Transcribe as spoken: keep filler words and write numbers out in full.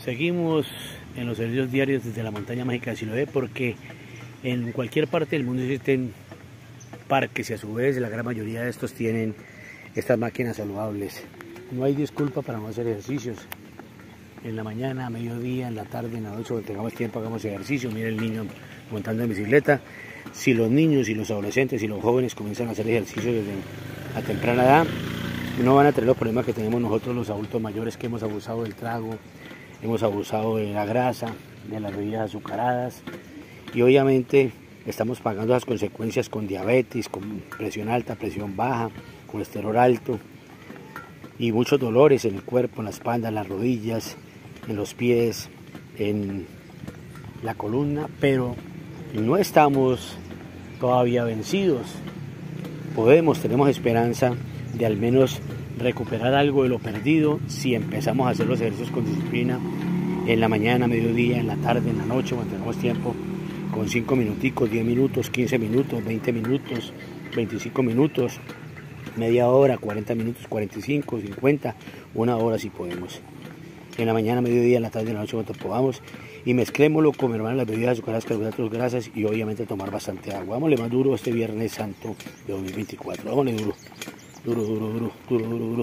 Seguimos en los servicios diarios desde la montaña mágica de Siloé, porque en cualquier parte del mundo existen parques y a su vez la gran mayoría de estos tienen estas máquinas saludables. No hay disculpa para no hacer ejercicios. En la mañana, a mediodía, en la tarde, en la noche, cuando tengamos tiempo hagamos ejercicio. Mira el niño montando en bicicleta. Si los niños y los adolescentes y los jóvenes comienzan a hacer ejercicio desde a temprana edad, no van a tener los problemas que tenemos nosotros los adultos mayores, que hemos abusado del trago, hemos abusado de la grasa, de las bebidas azucaradas, y obviamente estamos pagando las consecuencias con diabetes, con presión alta, presión baja, colesterol alto y muchos dolores en el cuerpo, en la espalda, en las rodillas, en los pies, en la columna, pero no estamos todavía vencidos. Podemos, tenemos esperanza de al menos recuperar algo de lo perdido si empezamos a hacer los ejercicios con disciplina en la mañana, mediodía, en la tarde, en la noche, cuando tenemos tiempo, con cinco minuticos, diez minutos, quince minutos, veinte minutos, veinticinco minutos, media hora, cuarenta minutos, cuarenta y cinco, cincuenta, una hora si podemos. En la mañana, mediodía, en la tarde, en la noche, cuando podamos, y mezclémoslo con, hermano, las bebidas azucaradas, carbohidratos, grasas y obviamente tomar bastante agua. Vámonos más duro este Viernes Santo de dos mil veinticuatro. Vámonos duro, duro, duro, duro, duro, duro, duro.